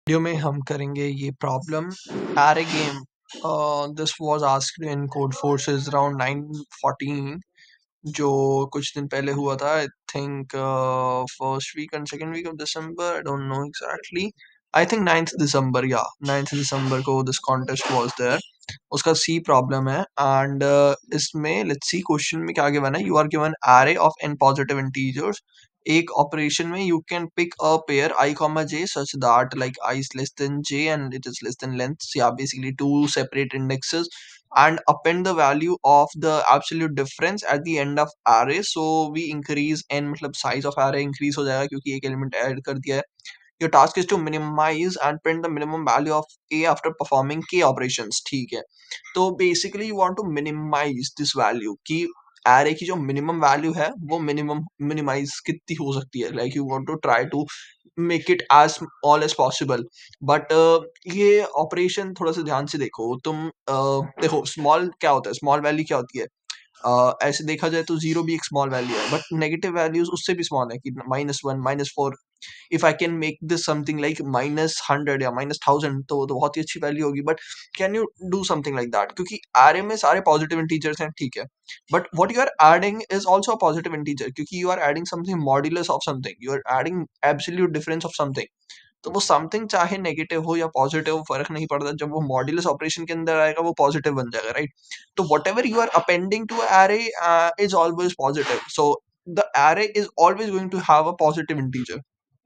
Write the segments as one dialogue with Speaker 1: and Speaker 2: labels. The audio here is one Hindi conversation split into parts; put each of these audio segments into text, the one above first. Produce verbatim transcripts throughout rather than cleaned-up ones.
Speaker 1: वीडियो में हम करेंगे ये problem array game. This was asked in Codeforces around nine fourteen, जो कुछ दिन पहले हुआ था। I think first week and second week of December, I don't know exactly. I think ninth December, या नाइन्थ दिसंबर को दिस कॉन्टेस्ट वाज देयर। उसका सी प्रॉब्लम है एंड इसमें लेट्स सी क्वेश्चन में क्या गिवन है। You are given array of n positive integers. एक ऑपरेशन में you can pick a pair i comma j such that like I is less than j and it is less than length, so yeah, basically two separate indexes, and append the value of the absolute difference at the end of array. So we increase n, मतलब size of array increase हो जाएगा क्योंकि एक element add कर दिया है। Your task is to minimize and print the minimum value of a after performing k operations, ठीक है। तो basically you want to minimize this value कि एरे की जो मिनिमम वैल्यू है वो मिनिमम मिनिमाइज कितनी हो सकती है। Like you want to try to make it as all as possible. But ये ऑपरेशन थोड़ा सा ध्यान से देखो तुम। uh, देखो स्मॉल क्या होता है, स्मॉल वैल्यू क्या होती है। uh, ऐसे देखा जाए तो जीरो भी एक स्मॉल वैल्यू है, बट नेगेटिव वैल्यूज उससे भी स्मॉल है कि minus one, minus four. If I can make this something like minus hundred या माइनस थाउजेंड, तो वो तो बहुत ही अच्छी वैल्यू होगी। But can you do something like that, क्योंकि एरे में सारे पॉजिटिव इंटीजर्स हैं, ठीक है। But what you are adding is also a positive integer, क्योंकि you are adding something modulus of something, you are adding absolute difference of something. तो वो समथिंग चाहे नेगेटिव हो या पॉजिटिव, फर्क नहीं पड़ता। जब वो मॉड्यूलस ऑपरेशन के अंदर आएगा वो पॉजिटिव बन जाएगा, राइट। तो whatever you are appending to array is always positive, so the array is always going to have a positive integer.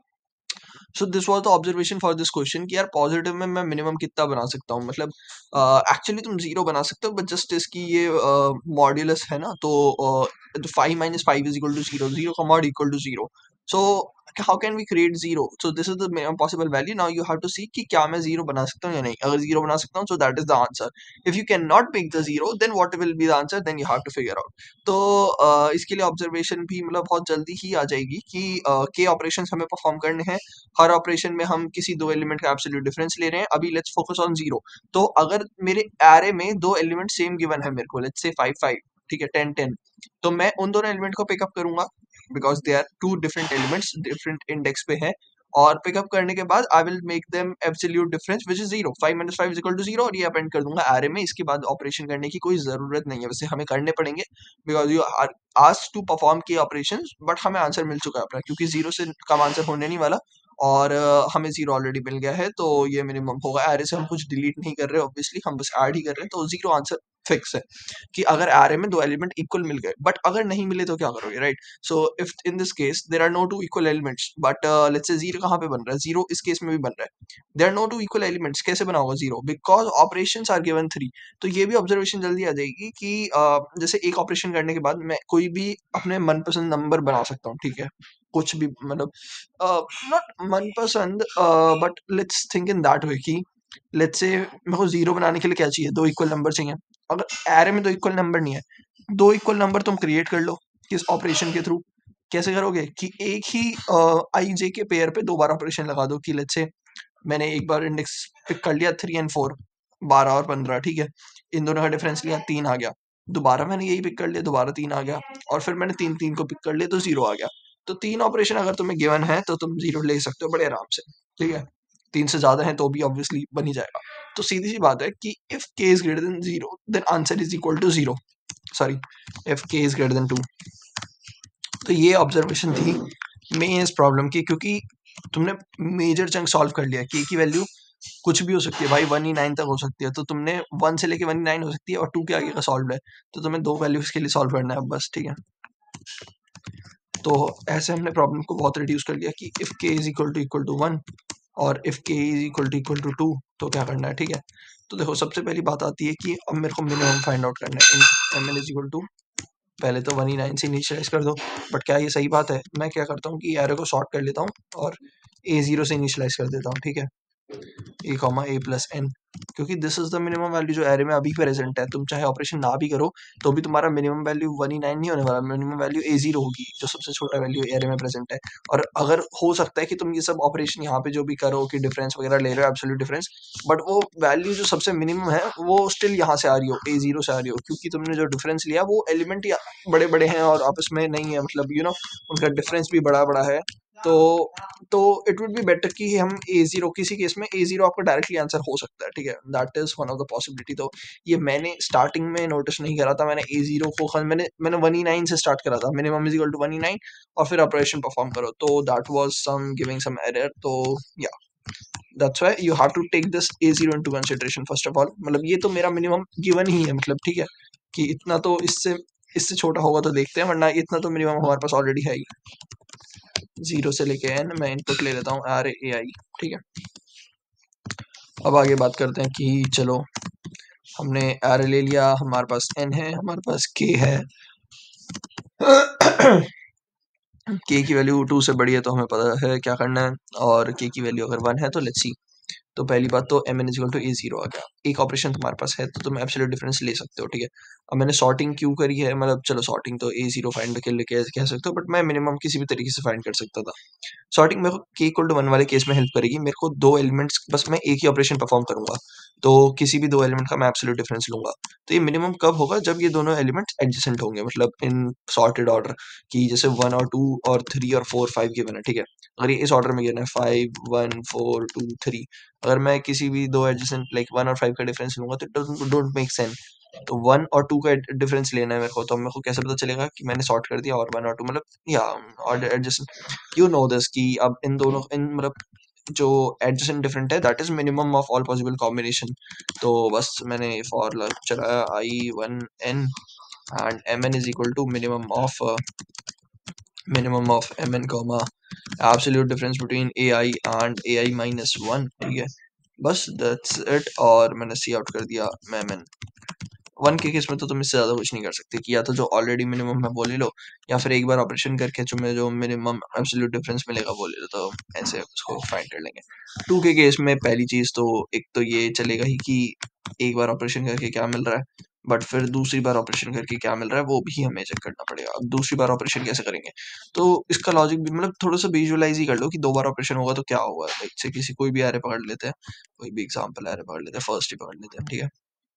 Speaker 1: So this was the observation for this question कि यार पॉजिटिव में मैं मिनिमम कितना बना सकता हूँ। मतलब एक्चुअली uh, तुम जीरो बना सकते हो, बट जस्ट इसकी ये मॉड्यूलस uh, है ना, तो five minus five is equal to zero, zero का mod equal to zero. So how can we create zero? So this is the minimum possible value. Now you have to see कि क्या मैं जीरो बना सकता हूँ या नहीं। अगर जीरो बना सकता हूँ, so that is the answer. If you can not make the zero, then what will be the answer, then you have to figure out. तो uh, इसके लिए ऑब्जर्वेशन भी मतलब बहुत जल्दी ही आ जाएगी कि के ऑपरेशंस हमें परफॉर्म करने हैं। हर ऑपरेशन में हम किसी दो एलिमेंट का एब्सोल्यूट डिफरेंस ले रहे हैं। अभी लेट्स फोकस ऑन जीरो। तो अगर मेरे एरे में दो एलिमेंट सेम गिवन है मेरे को, लेट्स से फाइव फाइव, ठीक है, टेन टेन, तो मैं उन दोनों एलिमेंट को पिकअप करूंगा because they are two different elements, different index पे है। और पिकअप करने के बाद I will make them absolute difference which is zero. Five minus five is equal to zero, और ये अपेंड कर दूंगा एरे में। इसके बाद ऑपरेशन करने की कोई जरूरत नहीं है, वैसे हमें करने पड़ेंगे because you are asked to perform k operations, but हमें आंसर मिल चुका है अपना, क्योंकि जीरो से कम आंसर होने नहीं वाला। और अ, हमें जीरो ऑलरेडी मिल गया है, तो ये मिनिमम होगा। एरे से हम कुछ डिलीट नहीं कर रहे, ऑब्वियसली हम बस ऐड ही कर रहे हैं, तो जीरो आंसर फिक्स है कि अगर एरे में दो एलिमेंट इक्वल मिल गए। बट अगर नहीं मिले तो क्या करोगे, right. So if in this case there are no two equal elements, but let's say zero कहाँ पे बन रहा है, जीरो इस केस में भी बन रहा है। There are no two equal elements, कैसे बना होगा zero, because operations are given three. तो ये भी ऑब्जर्वेशन जल्दी आ जाएगी कि uh, जैसे एक ऑपरेशन करने के बाद मैं कोई भी अपने मनपसंद नंबर बना सकता हूँ, ठीक है। कुछ भी मतलब नॉट मनपसंद, but let's think in that way कि लेट्स से मेरे को जीरो बनाने के लिए क्या चाहिए, दो इक्वल नंबर चाहिए। अगर एरे में दो इक्वल नंबर नहीं है, दो इक्वल नंबर तुम क्रिएट कर लो किस ऑपरेशन के थ्रू। कैसे करोगे कि एक ही आई जे के पेयर पे दो बार ऑपरेशन लगा दो कि लेट्स से मैंने एक बार इंडेक्स पिक कर लिया थ्री एंड फोर, बारह और पंद्रह, ठीक है। इन दोनों का डिफरेंस लिया, तीन आ गया। दोबारा मैंने यही पिक कर लिया, दोबारा तीन आ गया। और फिर मैंने तीन तीन को पिक कर लिया तो जीरो आ गया। तो तीन ऑपरेशन अगर तुम्हें गिवन है तो तुम जीरो ले सकते हो बड़े आराम से, ठीक है। तीन से ज्यादा है तो भी ऑब्वियसली बन ही जाएगा। तो सीधी सी बात है कि if k is greater than zero, then answer is equal to zero. Sorry, if k is greater than two. तो ये ऑब्जर्वेशन थी मेन इस प्रॉब्लम की, क्योंकि तुमने मेजर चंक सॉल्व कर लिया। के की वैल्यू कुछ भी हो सकती है भाई, वन ई नाइन तक हो सकती है। तो तुमने वन से लेके वन ई नाइन हो सकती है, और टू के आगे का सॉल्व है, तो तुम्हें दो वैल्यूज के लिए सॉल्व करना है बस, ठीक है। तो ऐसे हमने प्रॉब्लम को बहुत रिड्यूस कर लिया कि if k is equal to equal to one और if k is equal to equal to two, तो क्या करना है, ठीक है। तो देखो सबसे पहली बात आती है कि अब मेरे को मिनिमम फाइंड आउट करना है। M N is equal to, पहले तो वन ई नाइन से इनिशियलाइज कर दो। बट क्या ये सही बात है? मैं क्या करता हूँ कि एरो को शॉर्ट कर लेता हूँ और ए जीरो से इनिशियलाइज कर देता हूँ, ठीक है। A comma a plus n, क्योंकि this is the minimum value जो एरे में अभी प्रेजेंट है। तुम चाहे ऑपरेशन ना भी करो तो भी तुम्हारा मिनिमम वैल्यू वन ई नाइन नहीं होने वाला, मिनिमम वैल्यू ए जीरो होगी, जो सबसे छोटा वैल्यू एरे में प्रेजेंट है। और अगर हो सकता है कि तुम ये सब ऑपरेशन यहाँ पे जो भी करो कि डिफरेंस वगैरह ले रहे हो, एब्सोल्यूट डिफरेंस, बट वो वैल्यू जो सबसे मिनिमम है वो स्टिल यहाँ से आ रही हो, ए जीरो से आ रही हो, क्योंकि तुमने जो डिफरेंस लिया वो एलिमेंट बड़े बड़े हैं और आपस में नहीं है, मतलब यू you नो know, उनका डिफरेंस भी बड़ा बड़ा है। तो तो इट वुड बी बेटर कि हम ए जीरो किसी केस में ए जीरो आपका डायरेक्टली आंसर हो सकता है, ठीक है, that is one of the possibility. तो ये मैंने स्टार्टिंग में नोटिस नहीं करा था, मैंने ए जीरो को खन- मैंने मैंने वन ई नाइन से स्टार्ट करा था, minimum is equal to one E nine, और फिर ऑपरेशन परफॉर्म करो, तो that was some giving some error. तो या that's why you have to take this a zero into consideration first of all. मतलब ये तो मेरा मिनिमम गिवन ही है, मतलब ठीक है, कि इतना तो इससे इससे छोटा होगा तो देखते हैं, वरना इतना तो मिनिमम हमारे पास ऑलरेडी है ही। जीरो से लेके एन मैं इनपुट ले लेता हूँ आर ए आई, ठीक है। अब आगे बात करते हैं कि चलो हमने आर ले लिया, हमारे पास एन है, हमारे पास के है। के की वैल्यू टू से बड़ी है तो हमें पता है क्या करना है, और के की वैल्यू अगर वन है तो लेट्स सी। तो पहली बात तो m n is equal to a zero आ गया, एक ऑपरेशन तुम्हारे पास है तो तुम एब्सोल्यूट डिफरेंस ले सकते हो, ठीक है। अब मैंने सॉर्टिंग क्यों करी है, मतलब चलो सॉर्टिंग तो ए जीरो फाइंड के लिए कह कह सकते हो, बट मैं मिनिमम किसी भी तरीके से फाइंड कर सकता था। सॉर्टिंग मेरे को के इक्वल टू वन वाले केस में हेल्प करेगी, मेरे को दो एलिमेंट्स बस मैं एक ही ऑपरेशन परफॉर्म करूंगा, तो किसी भी दो एलिमेंट का मैं एब्सोल्यूट डिफरेंस लूंगा। तो ये मिनिमम कब होगा, जब ये दोनों एलिमेंट्स एडजेसेंट होंगे, मतलब इन सॉर्टेड ऑर्डर की, जैसे वन और टू और थ्री और फोर फाइव गिवन है, ठीक है। अगर ये इस ऑर्डर में गिवन है five one four two three, अगर मैं किसी भी दो एडजेसेंट लाइक वन और फाइव का डिफरेंस लूंगा तो इट डोंट मेक सेंस। तो वन और टू का डिफरेंस लेना है मेरे को, तो मेरे को कैसे पता चलेगा कि मैंने सॉर्ट कर दिया और वन और टू, मतलब या और एडजेसेंट, यू नो दिस कि अब इन दोनों इन मतलब जो एडजेसेंट डिफरेंट है that is minimum of all possible combination. तो बस मैंने फॉर चलाया i one n and m N is equal to minimum of minimum of M N comma absolute difference between a i and a i minus one, ठीक है। बस दैट्स इट, और मैंने सी आउट कर दिया एम एन। वन के केस में तो तुम इससे ज्यादा कुछ नहीं कर सकते कि या तो जो ऑलरेडी मिनिमम है वो ले लो, या फिर एक बार ऑपरेशन करके तुम्हें जो मिनिमम एब्सोल्यूट डिफरेंस मिलेगा वो ले लो, तो ऐसे उसको फाइंड कर लेंगे। टू के केस में पहली चीज तो एक तो ये चलेगा ही कि एक बार ऑपरेशन करके क्या मिल रहा है, बट फिर दूसरी बार ऑपरेशन करके क्या मिल रहा है वो भी हमें चेक करना पड़ेगा। अब दूसरी बार ऑपरेशन कैसे करेंगे, तो इसका लॉजिक भी मतलब थोड़ा सा विजुअलाइज ही कर लो कि दो बार ऑपरेशन होगा तो क्या होगा। लाइक से किसी कोई भी एरे पकड़ लेते हैं, कोई भी एग्जांपल एरे पकड़ लेते हैं, फर्स्ट ही पकड़ लेते हैं, ठीक है।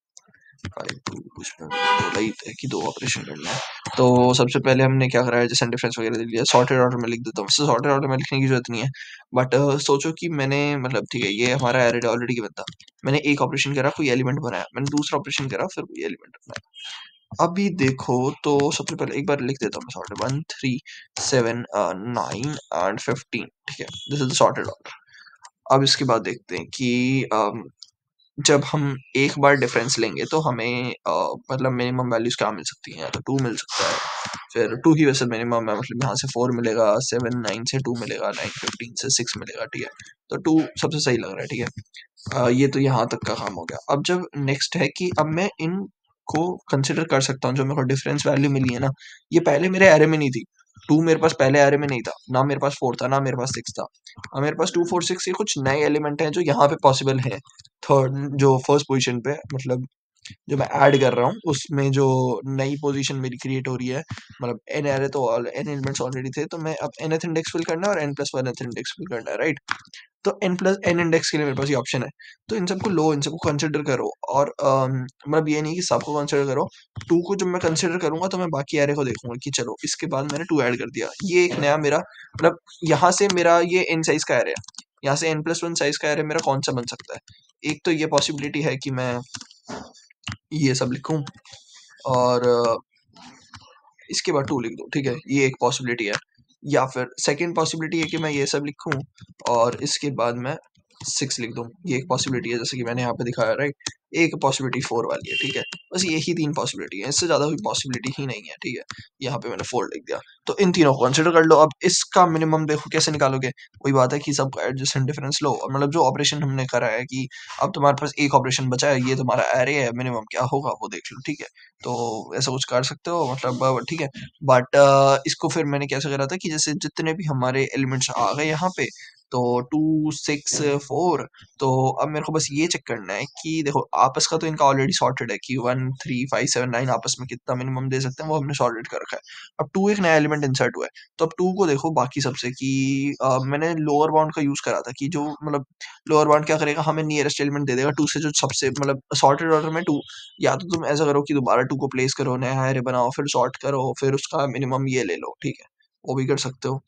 Speaker 1: फाइव टू उसमें बोला ही था कि दो ऑपरेशन करना है। तो सबसे पहले हमने क्या करा है, जैसे डिफरेंस वगैरह दे दिया, सॉर्टेड ऑर्डर में लिख देता हूँ, सॉर्टेड ऑर्डर में लिखने की जरूरत नहीं है, बट सोचो कि मैंने मतलब ठीक है ये हमारा एरे ऑलरेडी गिवन था, मैंने एक ऑपरेशन करा कोई एलिमेंट बनाया, मैंने दूसरा ऑपरेशन करा फिर कोई एलिमेंट बनाया। अभी देखो तो सबसे पहले एक बार लिख देता हूँ मैं sorted one three seven nine and fifteen, ठीक है, this is the sorted order. अब इसके बाद देखते हैं कि अम, जब हम एक बार डिफरेंस लेंगे तो हमें अ, मतलब मिनिमम वैल्यूज क्या मिल सकती हैं, या तो टू मिल सकता है, फिर टू ही वैसे मिनिमम है, मतलब यहाँ से फोर मिलेगा, सेवन नाइन से टू मिलेगा, नाइन फिफ्टीन से सिक्स मिलेगा, ठीक है। तो टू सबसे सही लग रहा है, ठीक है। अ, ये तो यहाँ तक का काम हो गया। अब जब नेक्स्ट है कि अब मैं इन को कंसिडर कर सकता हूँ, जो मेरे को डिफरेंस वैल्यू मिली है ना, ये पहले मेरे एरे में नहीं थी। टू मेरे पास पहले एरे में नहीं था, ना मेरे पास फोर था, ना मेरे पास सिक्स था। अब मेरे पास टू फोर सिक्स ये कुछ नए एलिमेंट हैं जो यहाँ पे पॉसिबल है, थर्ड जो फर्स्ट पोजीशन पे, मतलब जो मैं ऐड कर रहा हूँ उसमें जो नई पोजीशन मेरी क्रिएट हो रही है, मतलब एन एरे तो एन एलिमेंट्स ऑलरेडी थे, तो मैं अब nth इंडेक्स फिल करना है और n plus one index fill करना है, राइट। तो n प्लस n इंडेक्स के लिए मेरे पास ये ऑप्शन है, तो इन सबको लो, इन सबको कंसिडर करो, और अम, मतलब ये नहीं कि सबको कंसिडर करो। टू को जब मैं कंसिडर करूंगा तो मैं बाकी एरे को देखूंगा कि चलो इसके बाद मैंने टू ऐड कर दिया, ये एक नया मेरा मतलब यहाँ से मेरा ये n साइज का एरे है, यहाँ से n प्लस वन साइज का एरे मेरा कौन सा बन सकता है। एक तो ये पॉसिबिलिटी है कि मैं ये सब लिखूं और अ, इसके बाद टू लिख दूं, ठीक है, ये एक पॉसिबिलिटी है। या फिर सेकंड पॉसिबिलिटी है कि मैं ये सब लिखूं और इसके बाद मैं सिक्स लिख दूं, ये एक पॉसिबिलिटी है, जैसे कि मैंने यहाँ पे दिखाया, राइट। एक पॉसिबिलिटी फोर वाली है, ठीक है। बस यही तीन पॉसिबिलिटी है, इससे ज्यादा कोई पॉसिबिलिटी ही नहीं है, ठीक है। यहाँ पे मैंने फोर लिख दिया, तो इन तीनों को कंसिडर कर लो। अब इसका मिनिमम देखो कैसे निकालोगे, वही बात है कि सबका एडजस्टेंट डिफरेंस लो, और मतलब जो ऑपरेशन हमने करा है कि अब तुम्हारे पास एक ऑपरेशन बचा है, ये तुम्हारा एरे है, मिनिमम क्या होगा वो देख लो, ठीक है। तो ऐसा कुछ कर सकते हो, मतलब अ, ठीक है। बट इसको फिर मैंने कैसे करा था कि जैसे जितने भी हमारे एलिमेंट्स आ गए यहाँ पे, तो टू सिक्स फोर, तो अब मेरे को बस ये चेक करना है कि देखो आपस का तो इनका ऑलरेडी सॉर्टेड है कि one three five seven nine आपस में कितना मिनिमम दे सकते हैं वो हमने सॉर्टेड कर रखा है। अब टू एक नया एलिमेंट इंसर्ट हुआ है, तो अब टू को देखो बाकी सबसे कि अ, मैंने लोअर बाउंड का यूज करा था कि जो मतलब लोअर बाउंड क्या करेगा, हमें नियरेस्ट एलिमेंट दे देगा टू से, जो सबसे मतलब सॉर्टेड ऑर्डर में टू। या तो तुम ऐसा करो कि दोबारा टू को प्लेस करो, नया एरे बनाओ, फिर सॉर्ट करो, फिर उसका मिनिमम ये ले लो, ठीक है, वो भी कर सकते हो।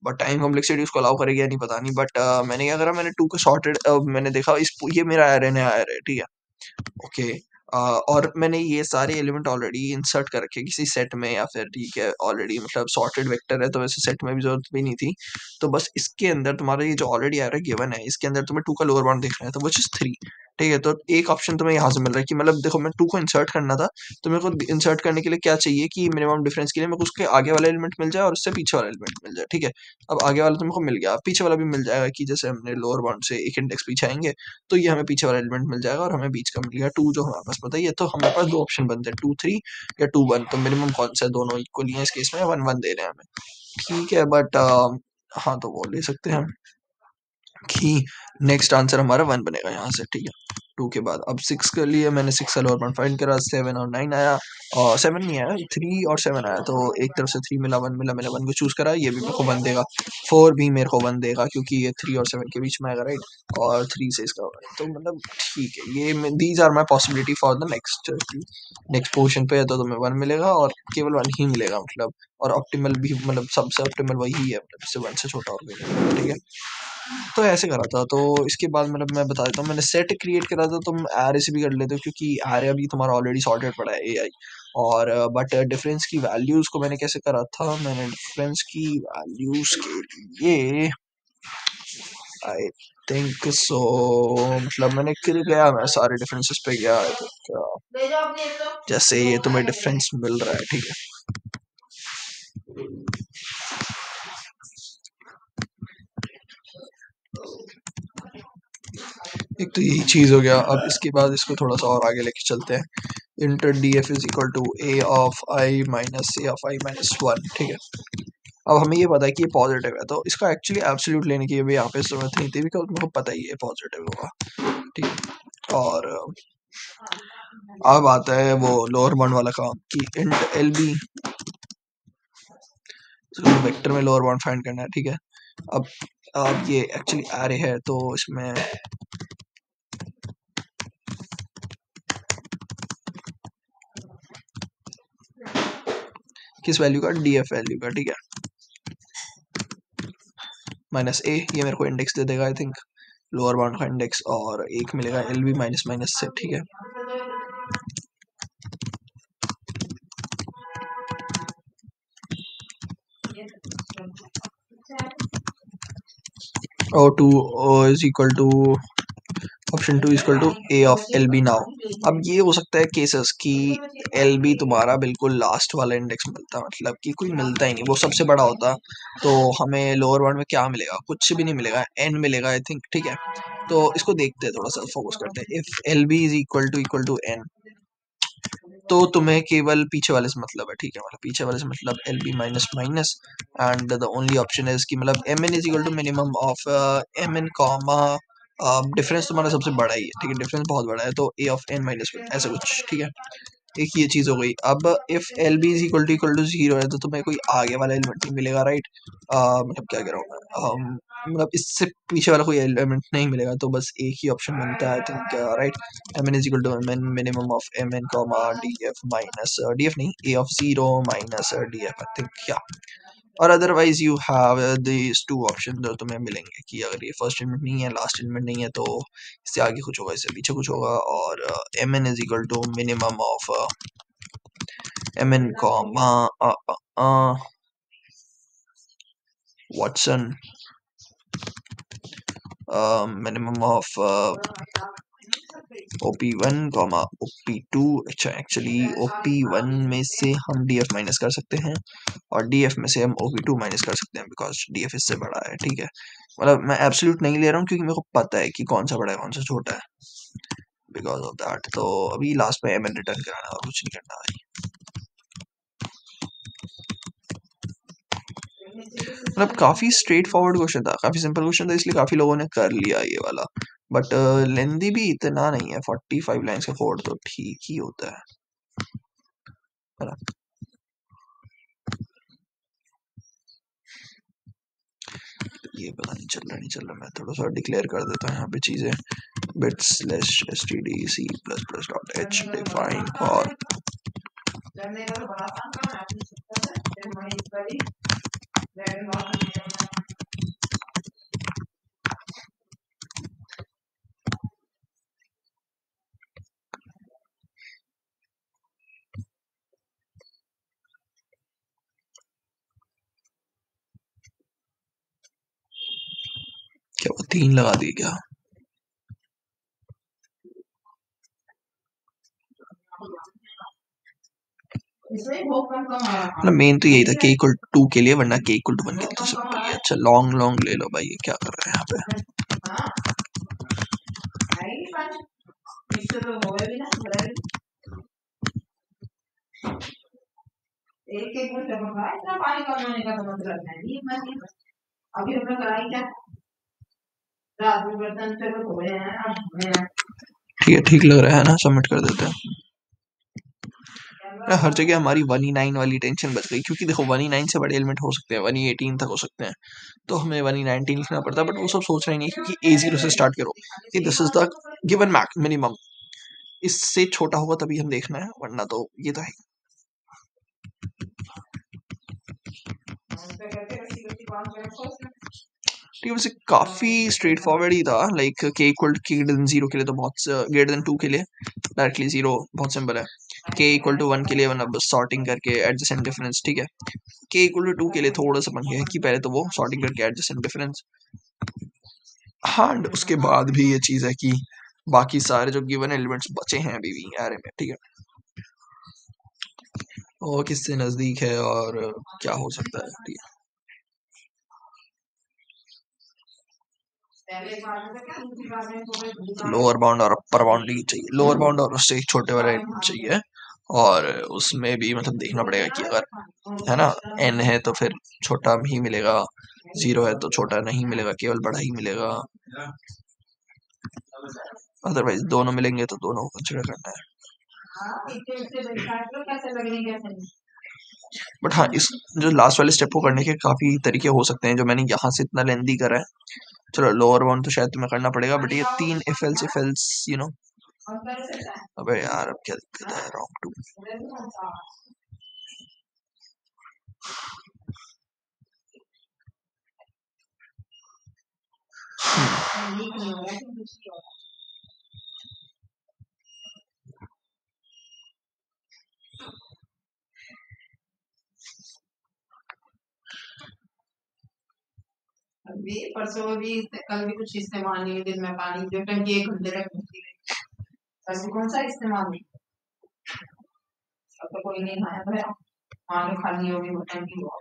Speaker 1: बट टाइम कॉम्प्लेक्सिटी उसको अलाउ करेगी या नहीं पता नहीं। बट uh, मैंने क्या करा, मैंने टू को सॉर्टेड, uh, मैंने देखा इस ये मेरा एरे नया एरे है, ठीक है, ओके। और मैंने ये सारे एलिमेंट ऑलरेडी इंसर्ट कर रखे किसी सेट में, या फिर ठीक है ऑलरेडी मतलब सॉर्टेड वेक्टर है तो वैसे सेट में भी जरूरत भी नहीं थी। तो बस इसके अंदर तुम्हारा ये जो ऑलरेडी एरे गिवन है इसके अंदर तुम्हें टू का लोअर बाउंड देखना है, तो विच इज थ्री, ठीक है। तो एक ऑप्शन तुम्हें यहाँ से मिल रहा है कि मतलब देखो मैं टू को इंसर्ट करना था, तो मेरे को इंसर्ट करने के लिए क्या चाहिए कि मिनिमम डिफरेंस के लिए मेरे को उसके आगे वाला एलिमेंट मिल जाए और उससे पीछे वाला एलिमेंट मिल जाए, ठीक है। अब आगे वाला तुमको मिल गया, पीछे वाला भी मिल जाएगा कि जैसे हमने लोअर बाउंड से एक इंडेक्स पीछे आएंगे तो ये हमें पीछे वाला एलिमेंट मिल जाएगा और हमें बीच का मिल गया टू, जो हमारे पास पता ही है। तो हमारे पास दो ऑप्शन बनते हैं, टू थ्री या टू वन। तो मिनिमम कौन सा है, दोनों इक्वल ही है इस केस में, वन वन दे रहे हैं हमें, ठीक है। बट हाँ तो वो ले सकते हैं हम कि नेक्स्ट आंसर हमारा वन बनेगा यहाँ से, ठीक है। टू के बाद अब सिक्स कर लिए मैंने, सिक्स का लोअर बाउंड फाइंड करा, सेवन और नाइन आया, और सेवन नहीं आया, थ्री और सेवन आया, तो एक तरफ से थ्री मिला, वन मिला, मैंने वन को चूज करा, ये भी मेरे को वन देगा। फोर भी मेरे को वन देगा क्योंकि ये थ्री और सेवन के बीच में आएगा, राइट, और थ्री से इसका, तो मतलब ठीक है, ये these are my possibility for the next next portion पे, तो तुम्हें वन मिलेगा और केवल वन ही मिलेगा मतलब, और ऑप्टिमल भी मतलब सबसे ऑप्टिमल वही है, मतलब इससे वन से छोटा और कोई नहीं, ठीक है। तो ऐसे करा था। तो इसके बाद मतलब मैं बता देता हूँ, मैंने सेट क्रिएट करा था, तुम एरे से भी कर लेते हो क्योंकि एरे अभी तुम्हारा ऑलरेडी सॉर्टेड पड़ा है एआई। और बट डिफरेंस की वैल्यूज को मैंने कैसे करा था, मैंने डिफरेंस की वैल्यूज के लिए आई थिंक सो मतलब मैंने कर गया, मैं सारे डिफरेंसेस पे गया, जैसे ये तुम्हें डिफरेंस मिल रहा है, ठीक है। एक तो यही चीज हो गया। अब इसके बाद इसको थोड़ा सा और आगे लेके चलते हैं, int d f is equal to a of i minus a of i minus one, ठीक है। अब हमें ये पता है कि ये पॉजिटिव है, तो इसका एक्चुअली एब्सोल्यूट लेने की भी यहाँ पे जरूरत नहीं थी बिकॉज मेरे को पता ही है पॉजिटिव होगा, ठीक है। और अब आता है वो लोअर बाउंड वाला काम कि इंट एल बी, वेक्टर में लोअर बाउंड फाइंड करना है, ठीक है। अब अब ये एक्चुअली एरे है तो इसमें किस वैल्यू का, डी एफ वैल्यू का, ठीक है। माइनस ए ये मेरे को इंडेक्स दे देगा आई थिंक, लोअर बाउंड का इंडेक्स, और एक मिलेगा एल बी माइनस माइनस से, ठीक है। और two is equal to option two equal to a of l b now. अब ये हो सकता है केसेस कि एल बी तुम्हारा बिल्कुल लास्ट वाला इंडेक्स मिलता, मतलब कि कोई मिलता ही नहीं, वो सबसे बड़ा होता, तो हमें लोअर बाउंड में क्या मिलेगा, कुछ भी नहीं मिलेगा, एन मिलेगा आई थिंक, ठीक है। तो इसको देखते हैं, थोड़ा सा फोकस करते हैं। If L B is equal to equal to n, तो तुम्हें केवल पीछे वाले से मतलब है, ठीक है, मतलब पीछे वाले से मतलब l b minus minus, and the only option is कि मतलब m N is equal to minimum of M N comma difference तुम्हारा सबसे बड़ा ही है, ठीक है, डिफरेंस बहुत बड़ा है, तो A of N minus one ऐसा कुछ, ठीक है। एक ये चीज हो गई। अब if L B is equal to equal to zero है तो तुम्हें कोई आगे वाला एलिमेंट नहीं मिलेगा, राइट, मतलब क्या कह रहा हूँ मैं, मतलब इससे पीछे वाला कोई एलिमेंट नहीं मिलेगा, तो बस एक ही ऑप्शन बनता है I think, right, M N is equal to M N minimum of M N comma D F minus D F नहीं, A of zero minus D F I think, क्या। और otherwise you have this two option जो तुम्हें मिलेंगे कि अगर ये फर्स्ट एलिमेंट नहीं है, लास्ट एलिमेंट नहीं है, तो इससे आगे कुछ होगा, इससे पीछे कुछ होगा, और M N is equal to minimum of M N comma Watson minimum of O P one comma O P two. अच्छा एक्चुअली ओ पी वन में से हम डी एफ माइनस कर सकते हैं और डी एफ में से हम ओ पी टू माइनस कर सकते हैं बिकॉज डी एफ इससे बड़ा है, ठीक है। मतलब मैं एब्सोल्यूट नहीं ले रहा हूँ क्योंकि मेरे को पता है कि कौन सा बड़ा है कौन सा छोटा है, बिकॉज ऑफ दैट। तो अभी लास्ट में एम एन रिटर्न कराना और कुछ नहीं करना भाई, मतलब काफी स्ट्रेट फॉरवर्ड क्वेश्चन था, काफी सिंपल क्वेश्चन था, इसलिए काफी लोगों ने कर लिया ये वाला। बट लेंदी भी इतना नहीं है, फोर्टी फाइव लाइन्स का कोड तो ठीक ही होता है, है ना। ये पता नहीं चल रहा नहीं चल रहा, मैं थोड़ा सा डिक्लेयर कर देता हूँ यहाँ पे चीजें, bit slash S T D C plus plus dot H define for क्या वो तीन लगा दिए क्या? मतलब मेन तो यही था के इक्वल टू के लिए, वरना के इक्वल टू वन के लिए तो सिंपल ही है। अच्छा लॉन्ग लॉन्ग ले लो भाई, ये क्या कर रहे हैं यहाँ पे? एक एक घंटे पका इतना पानी कम होने का तो मतलब है नहीं। अभी हमने कराई क्या रात में बर्तन चलो धोए हैं। ठीक है, ठीक लग रहा है ना, सबमिट कर देते हैं। हर जगह हमारी वन ई नाइन वाली टेंशन बच गई, क्योंकि देखो वन ई नाइन से बड़े एलिमेंट हो सकते हैं, वन ई एटीन तक हो सकते हैं, तो हमें वन ई नाइनटीन लिखना पड़ता है। बट वो सब सोच रहे नहीं क्योंकि ए जीरो से स्टार्ट करो कि this is the given max minimum, इससे छोटा होगा तभी हम देखना है, वरना तो ये तो है। ठीक है, वैसे काफी स्ट्रेट फॉरवर्ड ही था। लाइक के इक्वल के ग्रेटर देन जीरो के लिए तो बहुत, ग्रेटर देन टू के लिए डायरेक्टली जीरो बहुत सिंपल है। के इक्वल टू वन के लिए वन बस सॉर्टिंग करके एडजेसेंट डिफरेंस। ठीक है, के इक्वल टू टू के लिए थोड़ा सा बन गया है कि पहले तो वो सॉर्टिंग करके एडजेसेंट डिफरेंस। हाँ, उसके बाद भी ये चीज है कि बाकी सारे जो गिवन एलिमेंट्स बचे हैं अभी भी एरे में, ठीक है, वो किससे नजदीक है और क्या हो सकता है। ठीक है, लोअर बाउंड और अपर बाउंड ही चाहिए, लोअर बाउंड और उससे एक छोटे वाले चाहिए, और उसमें भी मतलब देखना पड़ेगा कि अगर है ना एन है तो फिर छोटा ही मिलेगा, जीरो है तो छोटा नहीं मिलेगा, केवल बड़ा ही मिलेगा, अदरवाइज दोनों मिलेंगे तो दोनों को कंसिडर करना है। बट हाँ, इस जो लास्ट वाले स्टेप को करने के काफी तरीके हो सकते हैं, जो मैंने यहाँ से इतना लेंदी करा है। चलो लोअर बाउंड तो शायद तुम्हें करना पड़ेगा, बट ये तीन if else if else you know. अबे यार अब क्या दिक्कत है, रॉन्ग टू। अभी परसों भी कल भी कुछ इस्तेमाल नहीं है, दिन में पानी जो टंकी एक घंटे तक भरती रही, ऐसे कौन सा इस्तेमाल नहीं। अब तो कोई नहीं खाया था, हाँ तो खाली होगी वो टंकी हो।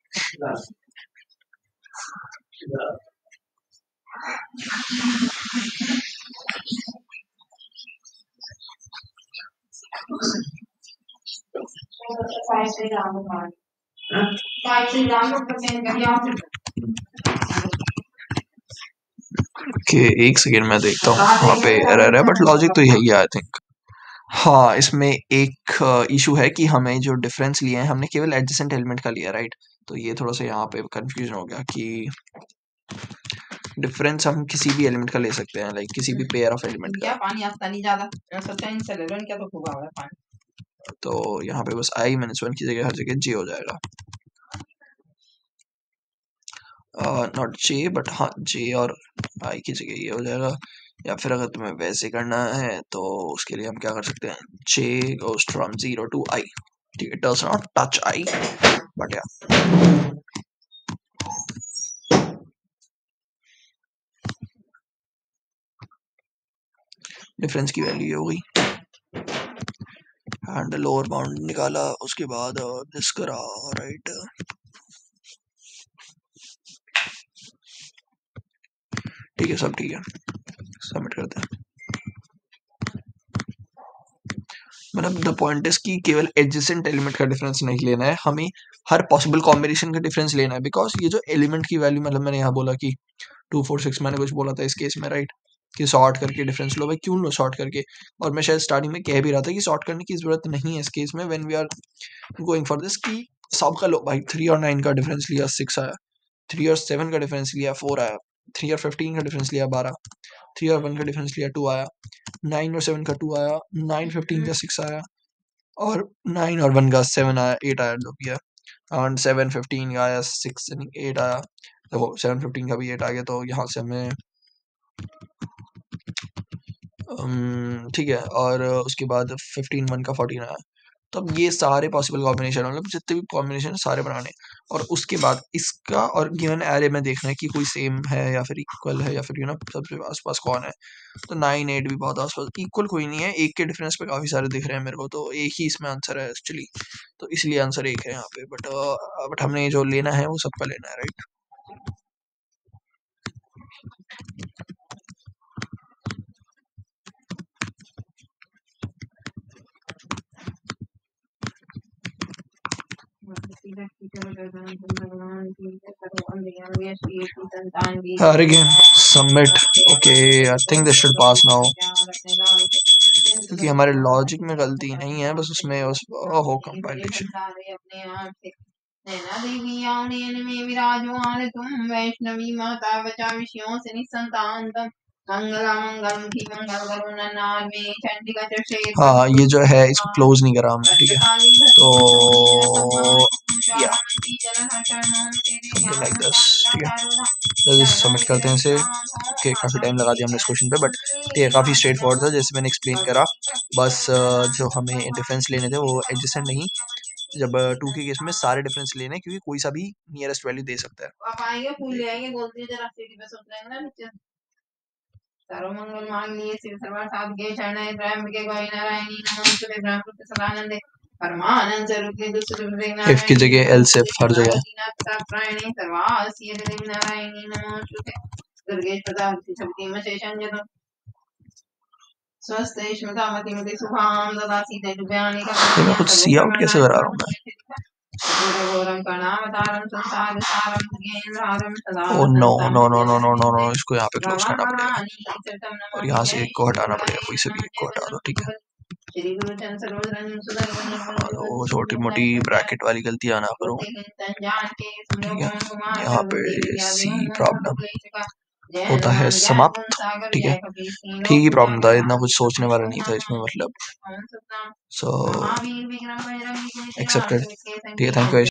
Speaker 1: साइड से जाम मार, साइड से जाम को पसंद कर यहाँ से। ओके एक सेकेंड मैं देखता हूँ वहाँ पे एरर है, बट लॉजिक तो यही है आई थिंक। हाँ, इसमें एक इशू है कि हमें जो डिफरेंस लिए हैं हमने केवल एडजेसेंट एलिमेंट का लिया, राइट। तो ये थोड़ा सा यहाँ पे कंफ्यूजन हो गया कि डिफरेंस हम किसी भी एलिमेंट का ले सकते हैं, लाइक किसी भी पेयर ऑफ एलिमेंट का। क्या पानी आता नहीं ज्यादा, सोचा इनसे ले लो, इनका तो खूब आ रहा है पानी। तो यहाँ पे बस आई माइनस वन की जगह हर जगह जे हो जाएगा, नॉट जे बट हाँ जे और आई की जगह ये हो जाएगा। या फिर अगर तुम्हें वैसे करना है तो उसके लिए हम क्या कर सकते हैं, J goes from zero to I. ठीक है, does not touch I, but या डिफरेंस की वैल्यू हो गई, एंड लोअर बाउंड निकाला, उसके बाद दिस करा, राइट। ठीक है, सब ठीक है, सबमिट करते हैं। मतलब द पॉइंट इज कि केवल एडजेसेंट एलिमेंट का डिफरेंस नहीं लेना है, हमें हर पॉसिबल कॉम्बिनेशन का डिफरेंस लेना है। बिकॉज ये जो एलिमेंट की वैल्यू, मतलब मैंने यहाँ बोला कि टू फोर सिक्स, मैंने कुछ बोला था इस केस में, राइट, कि सॉर्ट करके डिफरेंस लो। भाई क्यों लो सॉर्ट करके, और मैं शायद स्टार्टिंग में कह भी रहा था कि सॉर्ट करने की जरूरत नहीं है इस केस में, when we are going for this, कि सबका लो। भाई थ्री और नाइन का डिफरेंस लिया सिक्स आया, थ्री और सेवन का डिफरेंस लिया फोर आया, थ्री और फिफ्टीन का डिफरेंस लिया बारह, थ्री और वन का डिफरेंस लिया टू आया, नाइन और सेवन का टू आया, नाइन फिफ्टीन का सिक्स आया, और नाइन और वन का सेवन आया, एट आया जो भी है, एंड सेवन फिफ्टीन का आया सिक्स, एट आया। देखो सेवन फिफ्टीन का भी एट आ गया, तो यहाँ से हमें ठीक है, और उसके बाद फिफ्टीन वन का फोर्टीन आया, तो अब ये सारे पॉसिबल कॉम्बिनेशन मतलब जितने भी कॉम्बिनेशन सारे बनाने और उसके बाद इसका और गिवन एरे में देखना है कि कोई सेम है या फिर इक्वल है या फिर यू नो सबसे आसपास कौन है। तो नाइन एट भी बहुत आसपास इक्वल कोई नहीं है, एक के डिफरेंस पे काफी सारे दिख रहे हैं मेरे को, तो एक ही इसमें आंसर है एक्चुअली। तो इसलिए आंसर एक है यहाँ पे, बट बट हमने जो लेना है वो सबका लेना है, राइट। अरे game submit. Okay, I think this should pass now, क्योंकि हमारे लॉजिक में गलती नहीं है, बस उसमें उस हो कंपाइलेशन।
Speaker 2: नैना देवी यानेन में विराजमान तुम वैष्णवी माता बचा विषयों से निसंतान मंगला मंगलम की मंगल करुण नार में चंडिका चेत।
Speaker 1: हाँ, ये जो है इसको क्लोज नहीं करा हमने, ठीक है। तो या लाइक दिस, ठीक है। जल्दी से सबमिट करते हैं इसे। ओके, काफ़ी टाइम लगा दिया हमने इस क्वेश्चन पे, बट ठीक है, काफ़ी स्ट्रेट फॉरवर्ड था जैसे मैंने एक्सप्लेन करा। बस जो हमें डिफरेंस लेने थे वो एडजेसेंट नहीं, जब टू के केस में सारे डिफरेंस लेने हैं, क्योंकि कोई सा भी नियरेस्ट वैल्यू दे सकता है।
Speaker 2: आप आएंगे फूल ले आएंगे, बोलते हैं जरा सीढ़ी पे सोच लेंगे ना नीचे। सर्वमंगल मांगल्ये शिव सर्वार्थसाधके शरण्ये त्र्यंबके गौरी नारायणी नमोस्तुते ब्रह्मपुत्र सदानंदे परमानंद स्वरूपे दुष्ट
Speaker 1: इफ की जगह एल सिर्फ हर जगह।
Speaker 2: प्रायणे सर्वास्य देवी नारायणी नमोस्तुते दुर्गे प्रदावती शक्ति मशेषं जतो स्वस्थे स्मृतामति मति सुभां ददासी तेजव्यानि
Speaker 1: मैं खुद सी आउट कैसे करा रहा हूँ मैं?
Speaker 2: घोरघोरं कर्णावतारं संसार सारं भुजेन्द्रहारं सदा
Speaker 1: oh no no no no no no no, इसको यहाँ पे क्लोज करना पड़ेगा और यहाँ से एक को हटाना पड़ेगा, कोई से भी एक को हटा दो, ठीक है। वो छोटी मोटी ब्रैकेट वाली गलतियां ना करो, ठीक है। यहाँ पे सी प्रॉब्लम होता है समाप्त, ठीक है। ठीक ही प्रॉब्लम था, इतना कुछ सोचने वाला नहीं था इसमें, मतलब सो एक्सेप्टेड, ठीक है। Thank you.